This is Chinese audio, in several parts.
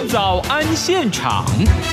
早安现场。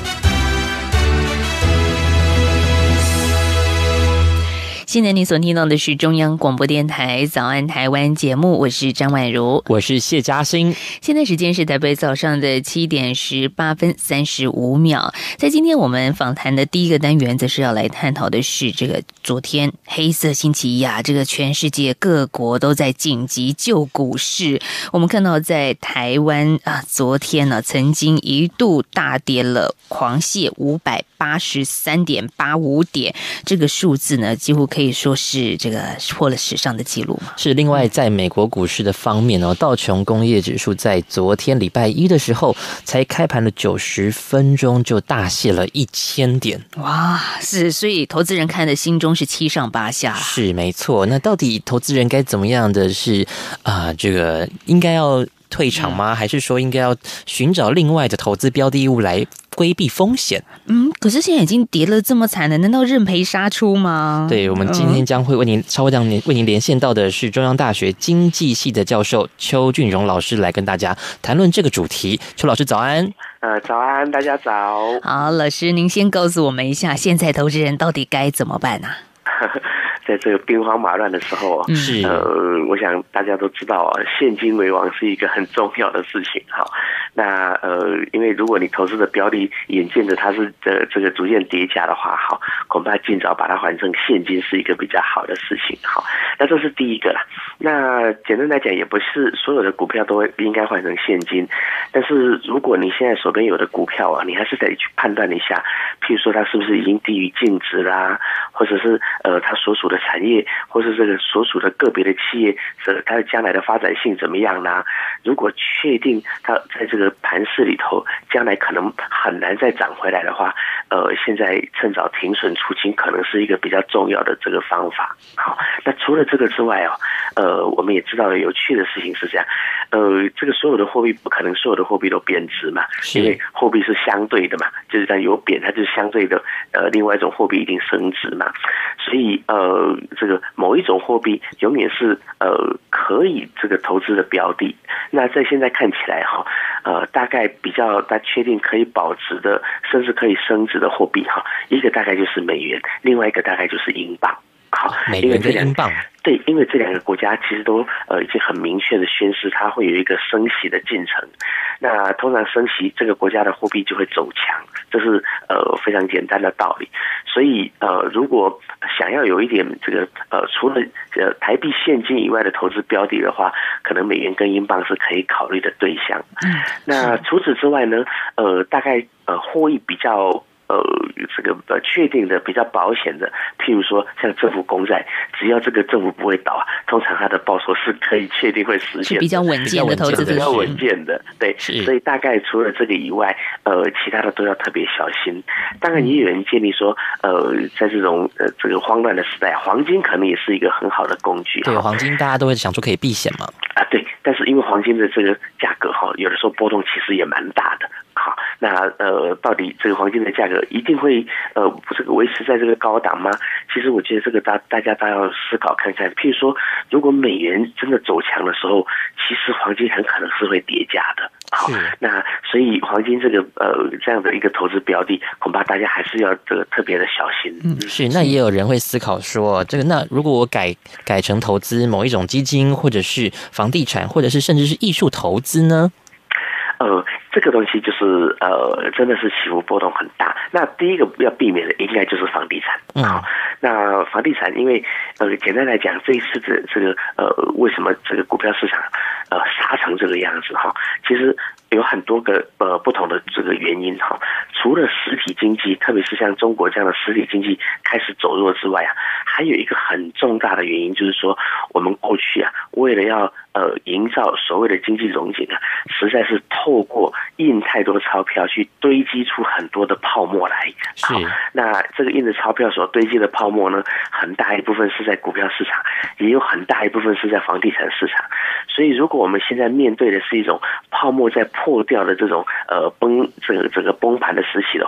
现在你所听到的是中央广播电台早安台湾节目，我是张婉如， 我是谢嘉欣。 现在时间是台北早上的7:18:35。在今天我们访谈的第一个单元，则是要来探讨的是这个昨天黑色星期一啊，这个全世界各国都在紧急救股市。我们看到在台湾啊，昨天呢曾经一度大跌了，狂泻583.85点，这个数字呢几乎可以说是这个破了史上的记录嘛。 是。另外在美国股市的方面呢，道琼工业指数在昨天礼拜一的时候才开盘了90分钟就大泻了1000点。 哇，是，所以投资人看的心中是七上八下。 是没错。那到底投资人该怎么样的是这个应该要退场吗？还是说应该要寻找另外的投资标的物来规避风险？ 可是现在已经跌了这么惨了，难道认赔杀出吗？ 对，我们今天将会为您连线到的是中央大学经济系的教授邱俊荣老师，来跟大家谈论这个主题。邱老师早安。 早安，大家早。 好，老师您先告诉我们一下，现在投资人到底该怎么办啊？ 在这个兵荒马乱的时候，我想大家都知道现金为王是一个很重要的事情。好，那因为如果你投资的标的眼见着它是这个逐渐跌价的话，好，恐怕尽早把它换成现金是一个比较好的事情。好，那这是第一个啦。那简单来讲，也不是所有的股票都应该换成现金，但是如果你现在手边有的股票啊，你还是得去判断一下，譬如说它是不是已经低于净值啦，或者是它所属的产业，或是这个所属的个别的企业，它的将来的发展性怎么样呢？如果确定它在这个盘势里头将来可能很难再涨回来的话，现在趁早停损出清可能是一个比较重要的这个方法。好，那除了这个之外我们也知道有趣的事情是这样，这个所有的货币不可能所有的货币都贬值嘛，因为货币是相对的嘛，就是它有贬，它就是相对的另外一种货币一定升值嘛，所以这个某一种货币永远是可以这个投资的标的。那在现在看起来大概比较大确定可以保值的，甚至可以升值的货币一个大概就是美元，另外一个大概就是英镑。好， 美元跟英镑。 对，因为这两个国家其实都已经很明确的宣示它会有一个升息的进程。那通常升息，这个国家的货币就会走强，这是非常简单的道理。所以如果想要有一点这个除了台币现金以外的投资标的的话，可能美元跟英镑是可以考虑的对象。那除此之外呢，大概获益比较这个确定的比较保险的，譬如说像政府公债，只要这个政府不会倒通常它的报酬是可以确定会实现的， 是比较稳健的投资， 比较稳健的。对，所以大概除了这个以外，其他的都要特别小心。当然也有人建议说，在这种这个慌乱的时代，黄金可能也是一个很好的工具。 对，黄金大家都会想说可以避险嘛。 对，但是因为黄金的这个价格有的时候波动其实也蛮大的。好，那到底这个黄金的价格一定会这个维持在这个高档吗？其实我觉得这个大家都要思考看看。譬如说，如果美元真的走强的时候，其实黄金很可能是会跌价的。好，那所以黄金这个这样的一个投资标的，恐怕大家还是要特别的小心。 是。那也有人会思考说，那如果我改成投资某一种基金，或者是房地产，或者是甚至是艺术投资呢？ 这个东西就是真的是起伏波动很大。那第一个要避免的应该就是房地产。好，那房地产因为简单来讲，这一次的这个为什么这个股票市场杀成这个样子其实有很多个不同的这个原因除了实体经济，特别是像中国这样的实体经济开始走弱之外还有一个很重大的原因，就是说我们过去为了要营造所谓的经济荣景实在是透过印太多钞票去堆积出很多的泡沫来。 是。 那这个印的钞票所堆积的泡沫呢，很大一部分是在股票市场，也有很大一部分是在房地产市场。所以如果我们现在面对的是一种泡沫在破掉的这种这个崩盘的时期的话，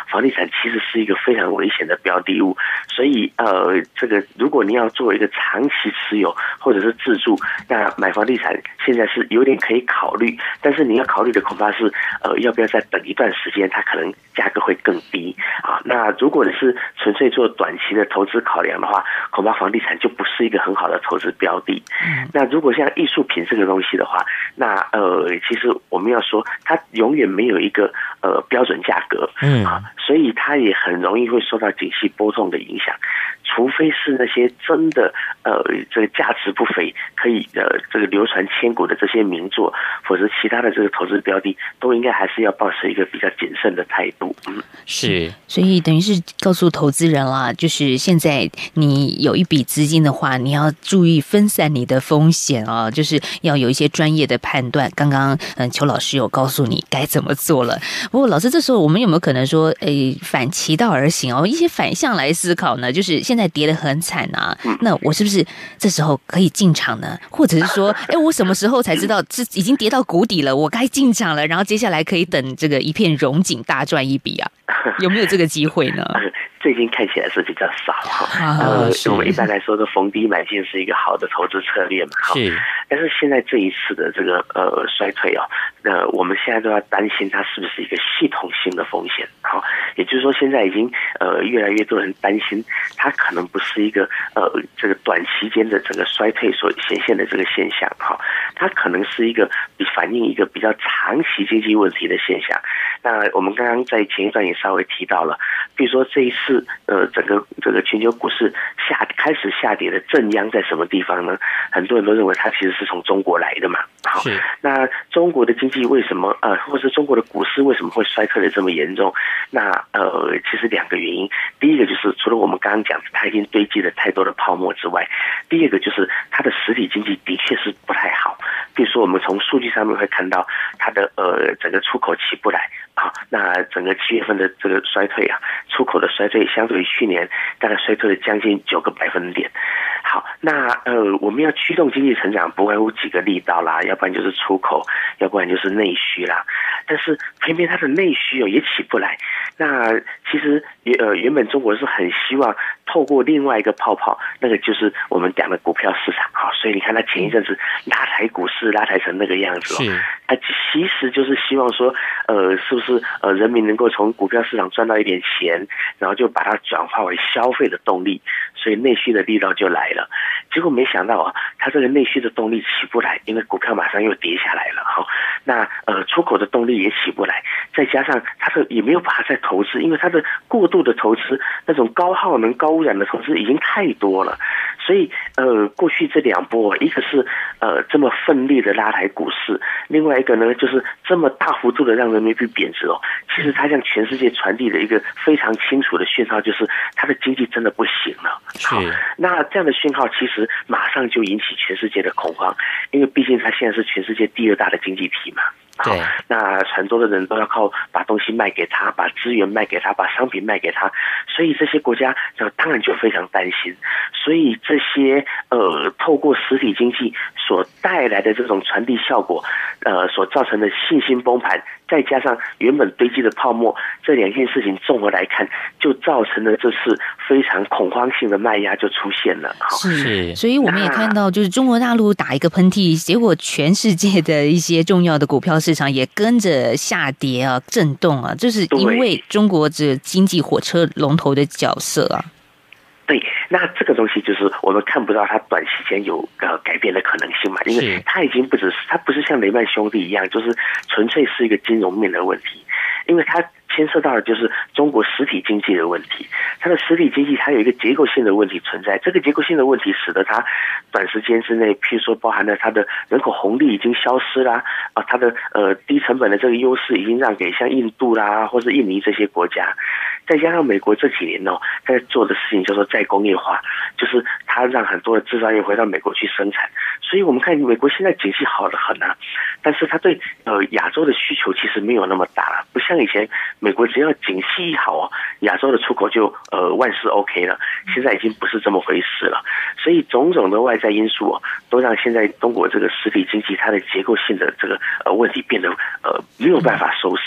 房地产其实是一个非常危险的标的物，所以这个如果你要做一个长期持有或者是自住，那买房地产现在是有点可以考虑，但是你要考虑的恐怕是要不要再等一段时间，它可能价格会更低啊。那如果你是纯粹做短期的投资考量的话，恐怕房地产就不是一个很好的投资标的。那如果像艺术品这个东西的话，那其实我们要说它永远没有一个标准价格，所以它也很容易会受到景气波动的影响，除非是那些真的这个价值不菲，可以这个流传千古的这些名作，否则其他的这个投资标的都应该还是要保持一个比较谨慎的态度。 是， 所以等于是告诉投资人啦，就是现在你有一笔资金的话，你要注意分散你的风险啊，就是要有一些专业的判断。刚刚邱老师有告诉你该怎么做了。不过老师，这时候我们有没有可能说，反其道而行哦，一些反向来思考呢？就是现在跌得很惨啊，那我是不是这时候可以进场呢？或者是说，我什么时候才知道这已经跌到谷底了，我该进场了，然后接下来可以等这个一片荣景大赚一笔啊？有没有这个机会呢？ 最近看起来是比较少我们一般来说的逢低买进是一个好的投资策略嘛。是，但是现在这一次的这个衰退我们现在都要担心它是不是一个系统性的风险。好，也就是说现在已经越来越多人担心它可能不是一个这个短期间的这个衰退所显现的这个现象。好，它可能是一个反映一个比较长期经济问题的现象。那我们刚刚在前一段也稍微提到了，比如说这一次整个这个全球股市开始下跌的正央在什么地方呢？很多人都认为它其实是从中国来的嘛。好，那中国的经济为什么或是中国的股市为什么会衰退的这么严重？那其实两个原因，第一个就是除了我们刚刚讲的它已经堆积了太多的泡沫之外，第二个就是它的实体经济的确是不太好。比如说我们从数据上面会看到它的整个出口起不来。好，那整个7月份的这个衰退出口的衰退相对于去年大概衰退了将近9个百分点。好，那我们要驱动经济成长，不外乎几个力道啦，要不然就是出口，要不然就是内需啦。但是偏偏它的内需也起不来。那其实原本中国是很希望透过另外一个泡泡，那个就是我们讲的股票市场。好，所以你看它前一阵子拉抬股市拉抬成那个样子其实就是希望说是不是人民能够从股票市场赚到一点钱，然后就把它转化为消费的动力，所以内需的力道就来了。结果没想到它这个内需的动力起不来，因为股票马上又跌下来了。好，那出口的动力也起不来，再加上它也没有把它再投资，因为它的过度的投资，那种高耗能高污染的投资已经太多了。所以过去这两波，一个是这么奋力的拉抬股市，另外一个呢就是这么大幅度的让人民币贬值其实它向全世界传递的一个非常清楚的讯号，就是它的经济真的不行了。好，那这样的讯号其实马上就引起全世界的恐慌，因为毕竟它现在是全世界第2大的经济体嘛。好，那很多的人都要靠把东西卖给他，把资源卖给他，把商品卖给他，所以这些国家当然就非常担心。所以这些透过实体经济所带来的这种传递效果，所造成的信心崩盘，再加上原本堆积的泡沫，这两件事情综合来看，就造成了这次非常恐慌性的卖压就出现了。 是，所以我们也看到，就是中国大陆打一个喷嚏，结果全世界的一些重要的股票市场也跟着下跌震动就是因为中国这经济火车龙头的角色对，那这个东西就是我们看不到它短期间有改变的可能性嘛，因为它已经它不是像雷曼兄弟一样，就是纯粹是一个金融面的问题，因为它牵涉到的就是中国实体经济的问题。它的实体经济它有一个结构性的问题存在，这个结构性的问题使得它短时间之内，譬如说包含了它的人口红利已经消失啦，它的低成本的这个优势已经让给像印度啦或是印尼这些国家。再加上美国这几年在做的事情叫做再工业化，就是它让很多的制造业回到美国去生产，所以我们看美国现在景气好得很但是它对亚洲的需求其实没有那么大了，不像以前美国只要景气一好亚洲的出口就万事 OK 了，现在已经不是这么回事了。所以种种的外在因素都让现在中国这个实体经济它的结构性的这个问题变得没有办法收拾。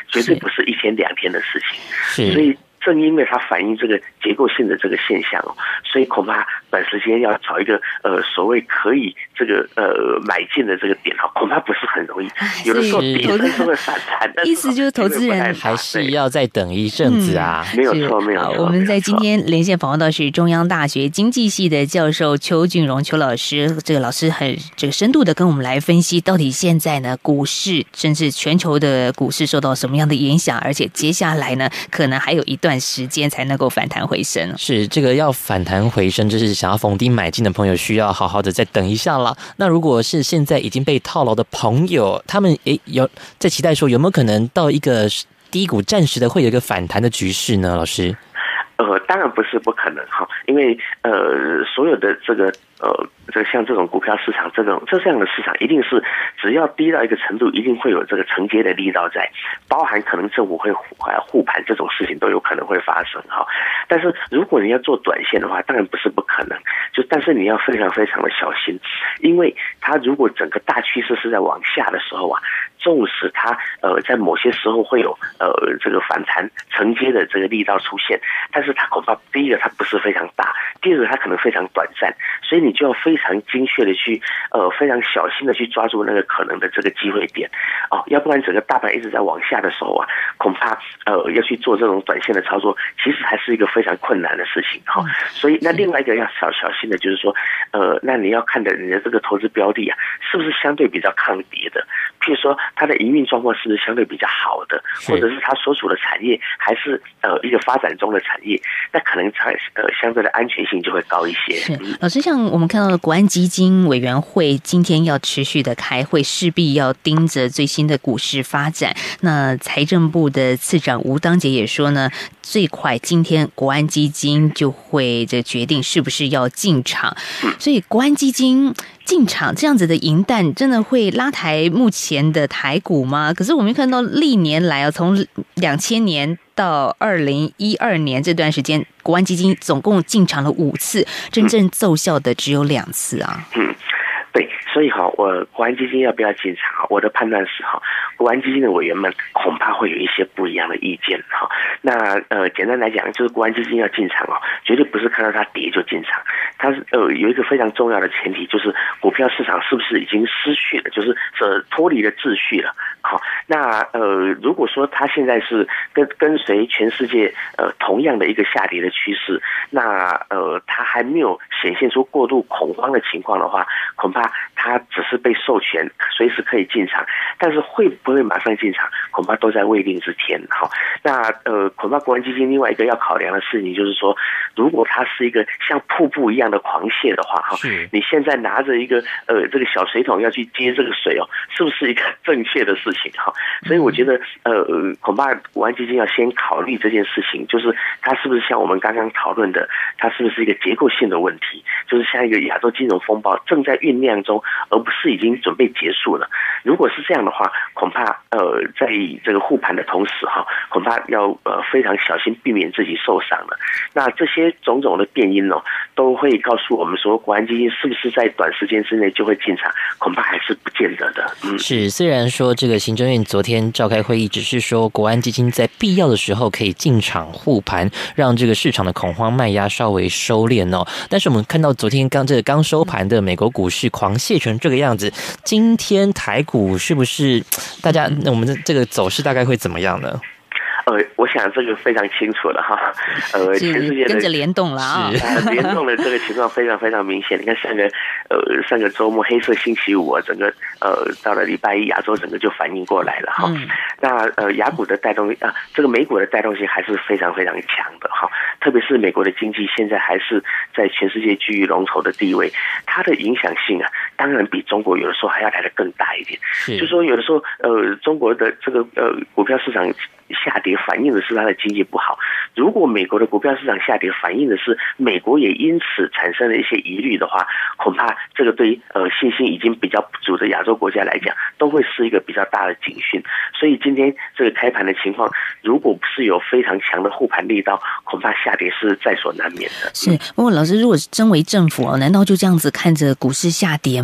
绝对不是1天2天的事情。 是， 所以正因为它反映这个结构性的这个现象所以恐怕短时间要找一个所谓可以这个买进的这个点恐怕不是很容易。有的时候底层是会反弹的， 意思就是投资人还是要再等一阵子啊。 没有错，没有错。 我们在今天连线访问到是中央大学经济系的教授邱俊荣邱老师，这个老师很这个深度的跟我们来分析，到底现在呢股市甚至全球的股市受到什么样的影响，而且接下来呢可能还有一段时间才能够反弹回升。 是，这个要反弹回升，就是想要逢低买进的朋友需要好好的再等一下了。那如果是现在已经被套牢的朋友，他们有在期待说有没有可能到一个低谷暂时的会有一个反弹的局势呢？老师？ 当然不是不可能因为所有的这个像这种股票市场这样的市场，一定是只要低到一个程度，一定会有这个承接的力道在，包含可能政府会护盘这种事情都有可能会发生但是如果你要做短线的话，当然不是不可能，但是你要非常非常的小心，因为它如果整个大趋势是在往下的时候纵使它在某些时候会有这个反弹承接的这个力道出现，但是它恐怕第一个它不是非常大，第二个它可能非常短暂，所以你就要非常精确的去非常小心的去抓住那个可能的这个机会点要不然整个大盘一直在往下的时候恐怕要去做这种短线的操作，其实还是一个非常困难的事情所以那另外一个要小心的就是说那你要看的你的这个投资标的是不是相对比较抗跌的，譬如说它的营运状况是不是相对比较好的，或者是它所处的产业还是一个发展中的产业，那可能相对的安全性就会高一些。 是，老师，像我们看到的国安基金委员会今天要持续的开会，势必要盯着最新的股市发展。那财政部的次长吴当杰也说呢，最快今天国安基金就会决定是不是要进场，所以国安基金进场这样子的银弹，真的会拉抬目前的台股吗？可是我们看到历年来从2000年到2012年这段时间，国安基金总共进场了5次，真正奏效的只有2次啊。 对，所以我国安基金要不要进场我的判断是国安基金的委员们恐怕会有一些不一样的意见那简单来讲，就是国安基金要进场绝对不是看到它跌就进场，它是有一个非常重要的前提，就是股票市场是不是已经失去了，就是脱离了秩序了。那如果说它现在是跟随全世界同样的一个下跌的趋势，那它还没有显现出过度恐慌的情况的话，恐怕它只是被授权随时可以进场，但是会不会马上进场，恐怕都在未定之天。那恐怕国安基金另外一个要考量的事情就是说，如果它是一个像瀑布一样的狂泻的话你现在拿着一个这个小水桶要去接这个水是不是一个正确的事情所以我觉得恐怕国安基金要先考虑这件事情，就是它是不是像我们刚刚讨论的，它是不是一个结构性的问题，就是像一个亚洲金融风暴正在酝酿中，而不是已经准备结束了。如果是这样的话，恐怕在这个护盘的同时恐怕要非常小心，避免自己受伤了。那这些种种的变因都会告诉我们说，国安基金是不是在短时间之内就会进场，恐怕还是不见得的。 是，虽然说这个行政院昨天召开会议，只是说国安基金在必要的时候可以进场护盘，让这个市场的恐慌卖压稍微收敛但是我们看到昨天刚收盘的美国股市狂泻成这个样子，今天台股是不是我们的这个走势大概会怎么样呢？ 我想这个非常清楚了全世界跟着联动了联动的这个情况非常非常明显。你看上个周末黑色星期五整个到了礼拜一，亚洲整个就反应过来了那亚股的带动这个美股的带动性还是非常非常强的特别是美国的经济现在还是在全世界居于龙头的地位，它的影响性当然比中国有的时候还要来得更大一点。就是说有的时候中国的这个股票市场下跌反映的是它的经济不好，如果美国的股票市场下跌反映的是美国也因此产生了一些疑虑的话，恐怕这个对信心已经比较不足的亚洲国家来讲，都会是一个比较大的警讯。所以今天这个开盘的情况，如果不是有非常强的护盘力道，恐怕下跌是在所难免的。 是，不过老师，如果身为政府难道就这样子看着股市下跌吗？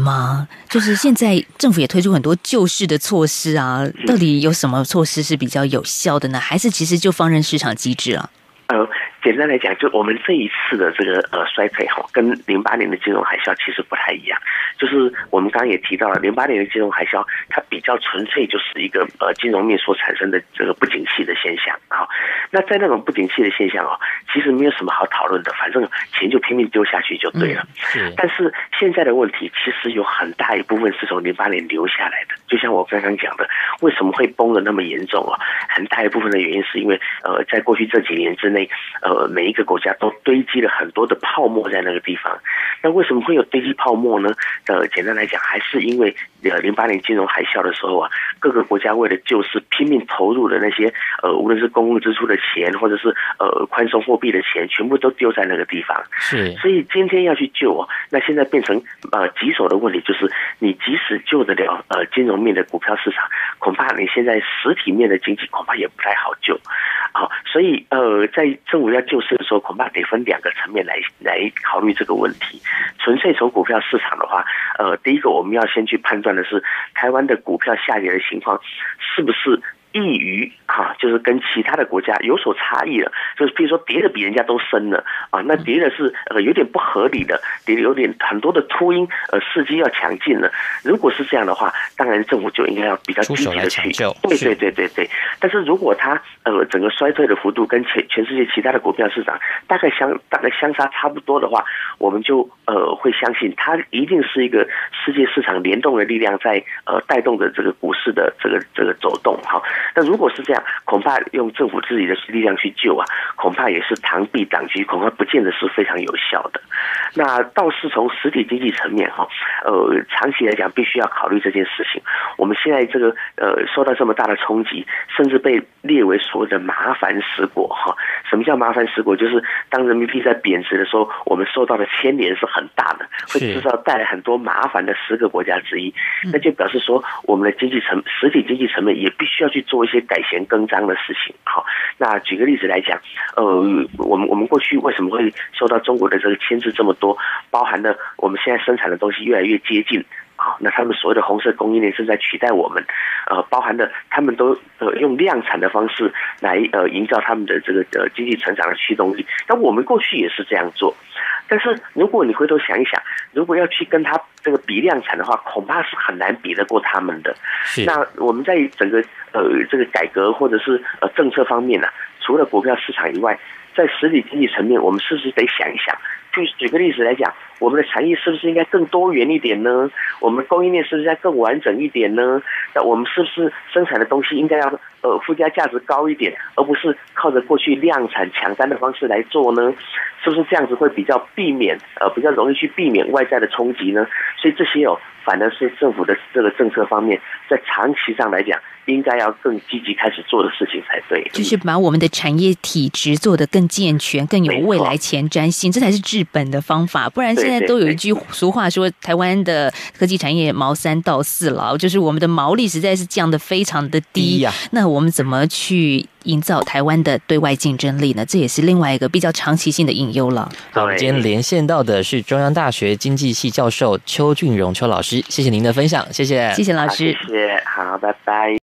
吗？就是现在政府也推出很多救市的措施啊，到底有什么措施是比较有效的呢？还是其实就放任市场机制啊？ 简单来讲，就我们这一次的这个衰退跟08年的金融海啸其实不太一样。就是我们刚刚也提到了，08年的金融海啸，它比较纯粹就是一个金融面所产生的这个不景气的现象啊。那在那种不景气的现象其实没有什么好讨论的，反正钱就拼命丢下去就对了。但是现在的问题其实有很大一部分是从08年留下来的，就像我刚刚讲的，为什么会崩得那么严重很大一部分的原因是因为在过去这几年之内，每一个国家都堆积了很多的泡沫在那个地方。那为什么会有堆积泡沫呢？简单来讲，还是因为08年金融海啸的时候各个国家为了救市拼命投入的那些无论是公共支出的钱，或者是宽松货币的钱，全部都丢在那个地方。所以今天要去救那现在变成棘手的问题，就是你即使救得了金融面的股票市场，恐怕你现在实体面的经济恐怕也不太好救。所以在政府要救市的时候，恐怕得分2个层面来考虑这个问题。纯粹从股票市场的话，第一个我们要先去判断的是台湾的股票下跌的情况是不是异于就是跟其他的国家有所差异了，就是比如说跌的比人家都深了那跌的是有点不合理的，跌的有点很多的秃鹰，伺机要抢进了。如果是这样的话，当然政府就应该要比较积极的去对。但是如果它整个衰退的幅度跟全世界其他的股票市场大概相差差不多的话，我们就会相信它一定是一个世界市场联动的力量在带动着这个股市的这个走动那如果是这样，恐怕用政府自己的力量去救恐怕也是螳臂挡车，恐怕不见得是非常有效的。那倒是从实体经济层面长期来讲必须要考虑这件事情。我们现在这个受到这么大的冲击，甚至被列为所谓的麻烦十国什么叫麻烦十国？就是当人民币在贬值的时候，我们受到的牵连是很大的，会制造带来很多麻烦的10个国家之一。那就表示说，我们的实体经济层面也必须要去做一些改弦更张的事情。那举个例子来讲，我们过去为什么会受到中国的这个牵制这么多？包含了我们现在生产的东西越来越接近。那他们所谓的红色供应链正在取代我们，包含了他们都用量产的方式来营造他们的这个经济成长的驱动力。那我们过去也是这样做，但是如果你回头想一想，如果要去跟他这个比量产的话，恐怕是很难比得过他们的。那我们在整个这个改革或者是政策方面除了股票市场以外，在实体经济层面，我们是不是得想一想？就举个例子来讲，我们的产业是不是应该更多元一点呢？我们供应链是不是应该更完整一点呢？那我们是不是生产的东西应该要附加价值高一点，而不是靠着过去量产抢单的方式来做呢？是不是这样子会比较比较容易去避免外在的冲击呢？所以这些反而是政府的这个政策方面，在长期上来讲，应该要更积极开始做的事情才对。 就是把我们的产业体质做得更健全，更有未来前瞻性，这才是治本的方法。不然现在都有一句俗话说，台湾的科技产业毛3到4了，就是我们的毛利实在是降得非常的低。那我们怎么去营造台湾的对外竞争力呢？这也是另外一个比较长期性的隐忧了。 好，今天连线到的是中央大学经济系教授邱俊荣邱老师，谢谢您的分享，谢谢老师， 谢谢，好，拜拜。